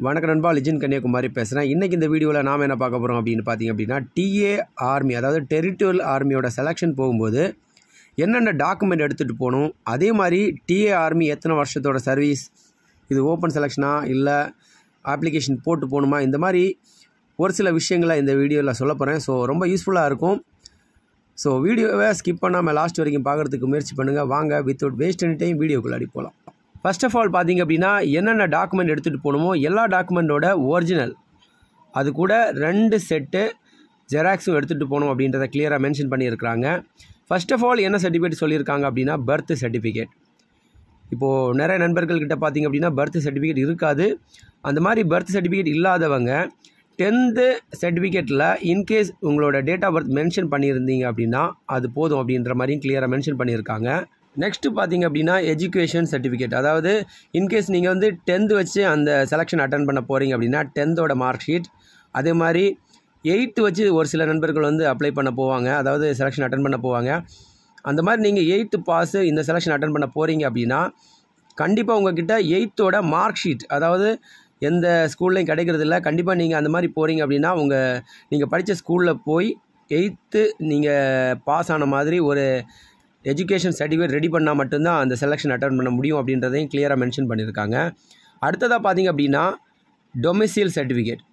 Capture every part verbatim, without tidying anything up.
வணக்கம் நண்பா, லிஜன் கன்னியாகுமரி பேசுகிறேன். இன்றைக்கி இந்த வீடியோவில் நாம் என்ன பார்க்க போகிறோம் அப்படின்னு பார்த்தீங்க அப்படின்னா, டிஏ ஆர்மி அதாவது டெரிட்டோரியல் ஆர்மியோட செலெக்ஷன் போகும்போது என்னென்ன டாக்குமெண்ட் எடுத்துகிட்டு போகணும், அதே மாதிரி டிஏ ஆர்மி எத்தனை வருஷத்தோட சர்வீஸ், இது ஓப்பன் செலெக்ஷனா இல்லை அப்ளிகேஷன் போட்டு போகணுமா, இந்த மாதிரி ஒரு சில விஷயங்களை இந்த வீடியோவில் சொல்ல போகிறேன். ஸோ ரொம்ப யூஸ்ஃபுல்லாக இருக்கும். ஸோ வீடியோவை ஸ்கிப் பண்ணாமல் லாஸ்ட் வரைக்கும் பார்க்குறதுக்கு முயற்சி பண்ணுங்கள். வாங்க வித்தவுட் வேஸ்ட் எனி டைம் வீடியோக்குள்ள அடி போகலாம். ஃபர்ஸ்ட் ஆஃப் ஆல் பார்த்தீங்க அப்படின்னா, என்னென்ன டாக்குமெண்ட் எடுத்துகிட்டு போகணுமோ எல்லா டாக்குமெண்ட்டோட ஒரிஜினல், அது கூட ரெண்டு செட்டு ஜெராக்ஸும் எடுத்துகிட்டு போகணும் அப்படின்றத கிளியராக மென்ஷன் பண்ணியிருக்கிறாங்க. ஃபர்ஸ்ட் ஆஃப் ஆல் என்ன சர்டிஃபிகேட் சொல்லியிருக்காங்க அப்படின்னா, பர்த் சர்டிஃபிகேட். இப்போது நிறைய நண்பர்கள்கிட்ட பார்த்தீங்க அப்படின்னா பர்த் சர்டிஃபிகேட் இருக்காது. அந்த மாதிரி பர்த் சர்டிஃபிகேட் இல்லாதவங்க டென்த்து சர்டிஃபிகேட்டில் இன்கேஸ் உங்களோட டேட் ஆஃப் பர்த் மென்ஷன் பண்ணியிருந்தீங்க அப்படின்னா அது போதும் அப்படின்ற மாதிரியும் கிளியராக மென்ஷன் பண்ணியிருக்காங்க. நெக்ஸ்ட்டு பார்த்தீங்க அப்படின்னா எஜுகேஷன் சர்டிஃபிகேட், அதாவது இன்கேஸ் நீங்கள் வந்து டென்த்து வச்சு அந்த செலெக்ஷன் அட்டன் பண்ண போகிறீங்க அப்படின்னா டென்த்தோட மார்க் ஷீட், அதே மாதிரி எயித்து வச்சு ஒரு சில நண்பர்கள் வந்து அப்ளை பண்ண போவாங்க, அதாவது செலெக்ஷன் அட்டன் பண்ண போவாங்க. அந்த மாதிரி நீங்கள் எயித்து பாஸு இந்த செலெக்ஷன் அட்டன் பண்ண போகிறீங்க அப்படின்னா கண்டிப்பாக உங்கள்கிட்ட எயித்தோட மார்க் ஷீட், அதாவது எந்த ஸ்கூல்லையும் கிடைக்கிறது இல்லை, கண்டிப்பாக நீங்கள் அந்த மாதிரி போகிறீங்க அப்படின்னா உங்கள் நீங்கள் படித்த ஸ்கூலில் போய் எயித்து நீங்கள் பாஸ் ஆன மாதிரி ஒரு எஜுகேஷன் சர்டிஃபிகேட் ரெடி பண்ணால் மட்டும்தான் அந்த செலெக்ஷன் அட்டன் பண்ண முடியும் அப்படின்றதையும் கிளியராக மென்ஷன் பண்ணியிருக்காங்க. அடுத்ததாக பார்த்தீங்க அப்படின்னா டொமிசில் சர்டிஃபிகேட்.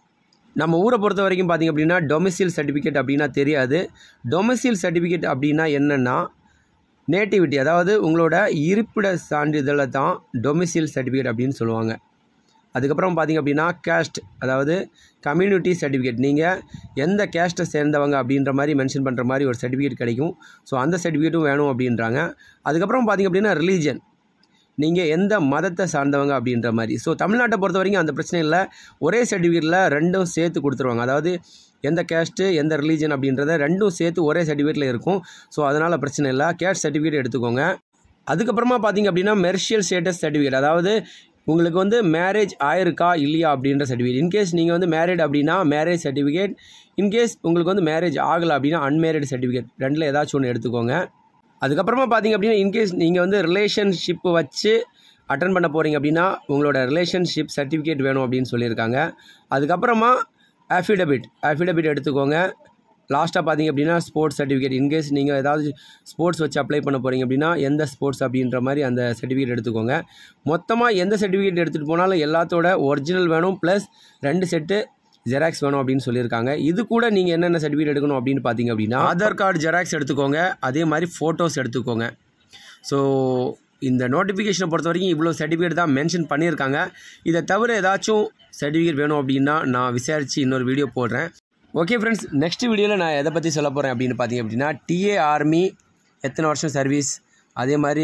நம்ம ஊரை பொறுத்த வரைக்கும் பார்த்திங்க அப்படின்னா டொமிசில் சர்டிஃபிகேட் அப்படின்னா தெரியாது. டொமிசில் சர்டிஃபிகேட் அப்படின்னா என்னென்னா நேட்டிவிட்டி, அதாவது உங்களோட இருப்பிட சான்றிதழை தான் டொமிசில் சர்டிஃபிகேட் அப்படின்னு சொல்லுவாங்க. அதுக்கப்புறம் பார்த்திங்க அப்படின்னா கேஸ்ட், அதாவது கம்யூனிட்டி சர்டிஃபிகேட், நீங்கள் எந்த கேஸ்ட்டை சேர்ந்தவங்க அப்படின்ற மாதிரி மென்ஷன் பண்ணுற மாதிரி ஒரு சர்டிஃபிகேட் கிடைக்கும். ஸோ அந்த சர்டிஃபிகேட்டும் வேணும் அப்படின்றாங்க. அதுக்கப்புறம் பார்த்திங்க அப்படின்னா ரிலீஜன், நீங்கள் எந்த மதத்தை சார்ந்தவங்க அப்படின்ற மாதிரி. ஸோ தமிழ்நாட்டை பொறுத்த வரைக்கும் அந்த பிரச்சனை இல்லை, ஒரே சர்டிஃபிகேட்டில் ரெண்டும் சேர்த்து கொடுத்துருவாங்க. அதாவது எந்த கேஸ்ட்டு எந்த ரிலீஜன் அப்படின்றத ரெண்டும் சேர்த்து ஒரே சர்டிஃபிகேட்டில் இருக்கும். ஸோ அதனால் பிரச்சனை இல்லை, கேஸ்ட் சர்டிஃபிகேட் எடுத்துக்கோங்க. அதுக்கப்புறமா பார்த்திங்க அப்படின்னா மெரிஷியல் ஸ்டேட்டஸ் சர்டிஃபிகேட், அதாவது உங்களுக்கு வந்து மேரேஜ் ஆயிருக்கா இல்லையா அப்படின்ற சர்டிஃபிகேட். இன்கேஸ் நீங்கள் வந்து மேரிட் அப்படின்னா மேரேஜ் சர்டிஃபிகேட், இன்கேஸ் உங்களுக்கு வந்து மேரேஜ் ஆகலை அப்படின்னா அன்மேரிட் சர்டிஃபிகேட், ரெண்டில் ஏதாச்சும் ஒன்று எடுத்துக்கோங்க. அதுக்கப்புறமா பார்த்திங்க அப்படின்னா இன்கேஸ் நீங்கள் வந்து ரிலேஷன்ஷிப் வச்சு அட்டன் பண்ண போகிறீங்க அப்படின்னா உங்களோட ரிலேஷன்ஷிப் சர்டிஃபிகேட் வேணும் அப்படின்னு சொல்லியிருக்காங்க. அதுக்கப்புறமா அஃபிடபிட் அஃபிடபிட் எடுத்துக்கோங்க. லாஸ்ட்டாக பார்த்திங்க அப்படின்னா ஸ்போர்ட்ஸ் சர்டிஃபிகேட், இன்கேஸ் நீங்கள் ஏதாவது ஸ்போர்ட்ஸ் வச்சு அப்ளை பண்ண போகிறீங்க அப்படின்னா எந்த ஸ்போர்ட்ஸ் அப்படின்ற மாதிரி அந்த சர்டிஃபிகேட் எடுத்துக்கோங்க. மொத்தமாக எந்த சர்டிஃபிகேட் எடுத்துகிட்டு போனாலும் எல்லாத்தோட ஒரிஜினல் வேணும், ப்ளஸ் ரெண்டு செட்டு ஜெராக்ஸ் வேணும் அப்படின்னு சொல்லியிருக்காங்க. இது கூட நீங்கள் என்னென்ன சர்டிஃபிகேட் எடுக்கணும் அப்படின்னு பார்த்தீங்க அப்படின்னா ஆதார் கார்டு ஜெராக்ஸ் எடுத்துக்கோங்க, அதே மாதிரி ஃபோட்டோஸ் எடுத்துக்கோங்க. ஸோ இந்த நோட்டிஃபிகேஷனை பொறுத்த வரைக்கும் இவ்வளோ சர்டிஃபிகேட் தான் மென்ஷன் பண்ணியிருக்காங்க. இதை தவிர ஏதாச்சும் சர்டிஃபிகேட் வேணும் அப்படின்னா நான் விசாரித்து இன்னொரு வீடியோ போடுறேன். ஓகே ஃப்ரெண்ட்ஸ், நெக்ஸ்ட் வீடியோவில் நான் எதை பற்றி சொல்ல போகிறேன் அப்படின்னு பார்த்தீங்க அப்படின்னா டிஏ ஆர்மி எத்தனை வருஷம் சர்வீஸ், அதே மாதிரி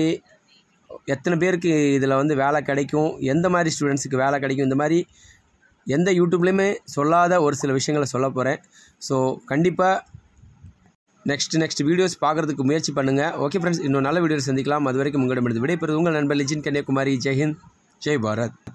எத்தனை பேருக்கு இதில் வந்து வேலை கிடைக்கும், எந்த மாதிரி ஸ்டூடெண்ட்ஸுக்கு வேலை கிடைக்கும், இந்த மாதிரி எந்த யூடியூப்லேயுமே சொல்லாத ஒரு சில விஷயங்களை சொல்ல போகிறேன். ஸோ கண்டிப்பாக நெக்ஸ்ட் நெக்ஸ்ட் வீடியோஸ் பார்க்குறதுக்கு முயற்சி பண்ணுங்கள். ஓகே ஃப்ரெண்ட்ஸ், இன்னும் நல்ல வீடியோஸ் சந்திக்கலாம். அது வரைக்கும் உங்களிடமிருந்து விடைபெறுவது உங்கள் நண்பர் லிஜன் கன்னியாகுமரி. ஜெய்ஹிந்த், ஜெய் பாரத்.